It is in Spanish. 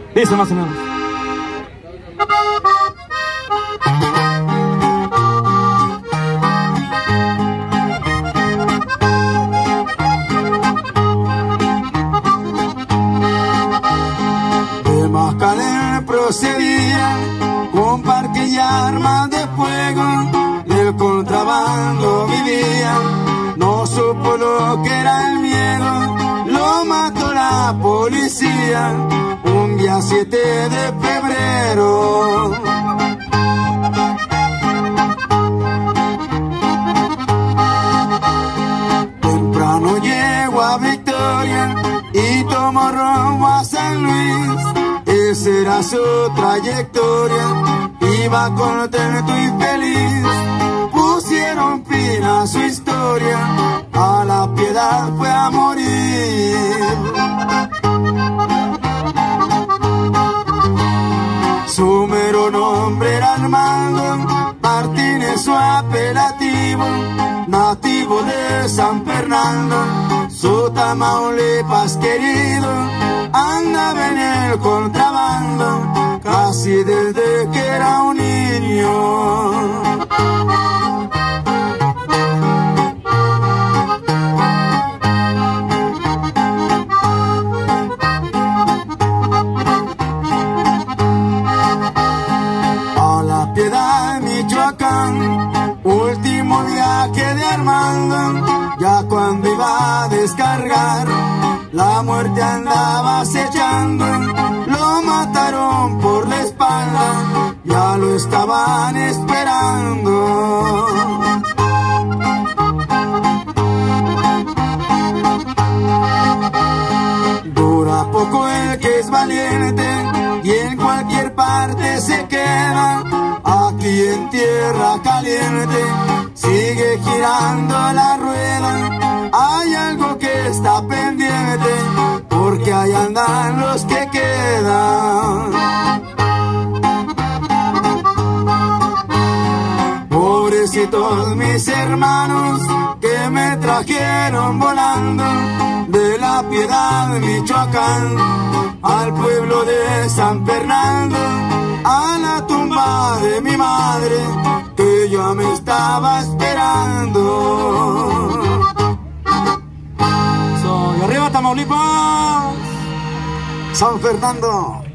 Dice más o menos. De Mascalén procedía con parque y armas de fuego, del contrabando vivía, no supo lo que era el miedo, lo mató la policía un día 7 de febrero. Temprano llegó a Victoria y tomó rumbo a San Luis. Esa era su trayectoria, iba contento y feliz. Pusieron fin a su historia, a La Piedad fue a morir. Su mero nombre era Armando Martínez, su apelativo, nativo de San Fernando, su Tamaulipas querido, andaba en el contrabando casi desde que era un niño. A La Piedad, Michoacán, último viaje de Armando, ya cuando iba a descargar, la muerte andaba acechando, lo mataron por la espalda, ya lo estaban esperando. Dura poco el que es valiente y en cualquier parte se queda. Aquí en tierra caliente sigue girando la rueda. Hay algo que está pendiente porque ahí andan los que quedan. Pobrecitos mis hermanos que me trajeron volando de La Piedad, Michoacán, al pueblo de San Fernando, a la tumba de mi madre que ya me estaba esperando. Soy arriba Tamaulipas, San Fernando.